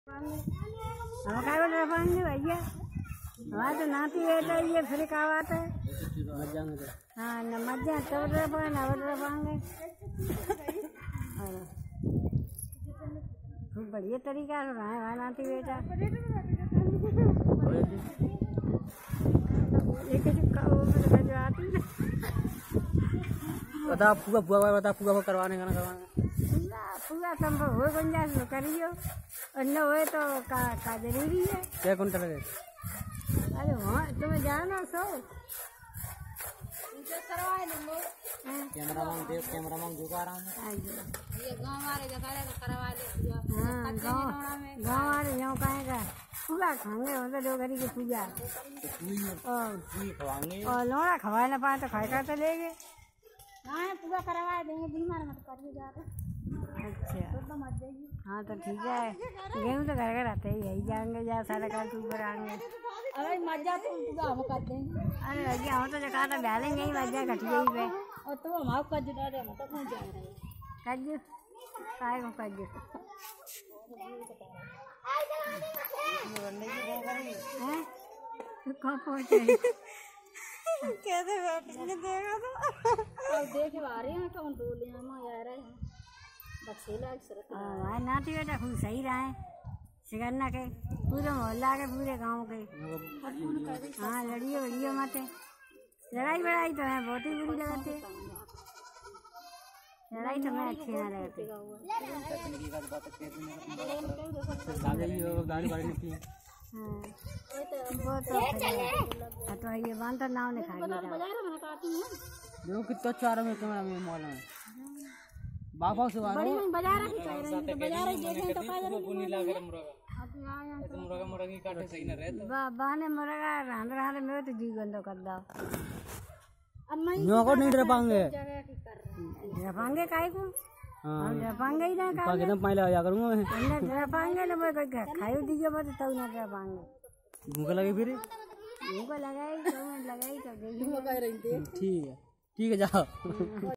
हम काय बोल रहे भैया, हमारे तो नाती बेटा ये फिर का बात है। हाँ न मजा तब रपाएंगे खूब बढ़िया तरीका से रहा है हमारा नाती बेटा। बता पूरा पूरा बता पूरा करवाने का ना करवाने पूरा संभव हो गुंजाइश तो करियो और न हो तो का जरूरी है। क्या कौन तरह अरे हाँ तुम्हें जाना सो कैमरा मांग जो आ रहा है ये गाँव वाले करवा ले। हाँ गाँव वाले यहाँ कहेगा पूजा खाएंगे मतलब दो घड़ी की पूजा और लोड़ा खवाए ना पाए तो खाएगा तो लेंगे। हाँ पूरा करवा देंगे बीमार मत करिए ज़्यादा। अच्छा तो मत जाइए। हाँ तो ठीक है गेहूँ तो घर घर आते ही यही जाएंगे जहाँ सारा काल तू पर आएंगे। अरे मजा तो पूरा हम कर देंगे। अरे भैया हम तो जगह तो डालेंगे ही मजा घटिया ही पे और तुम हमारे कज डाले मतलब कौन जा रहे हैं कज काय को कज हैं कहाँ पहुँचे कैसे बैठेंगे देखा तो अब देख आ रहे हैं कौन बोले हम आ रहे हैं हमारे नाती बेटा खूब सही रहे सिकन्ना के पूरे मोहल्ला के पूरे गांव के। हाँ लड़ियो वड़ियो मत लड़ाई बड़ाई तो है बहुत ही बुरी लगती है। लड़ाई तो मैं अच्छी ना लगती। हाँ तो ये बांधर नाव ने खा देखो कितना अच्छा रहा है कैमरा में मॉल में बाबा से बड़ी में बाजार की कह रही तो बाजार ही देखें तो काय बुनी लाकर मुर्गा मुर्गा की काटे सही ना रहता बाबा ने मुर्गा रांध रहा है मैं तो जी गंदो कर दो अब मैं को नहीं रपाएंगे रपाएंगे काय को हम रपाएंगे ही ना का कितना पानी लगा करूंगा मैं रपाएंगे ना मैं खायो दीजिए मत तब ना रपाएंगे भूख लगी फिर भूख लगाई तो देखिए ठीक है जाओ।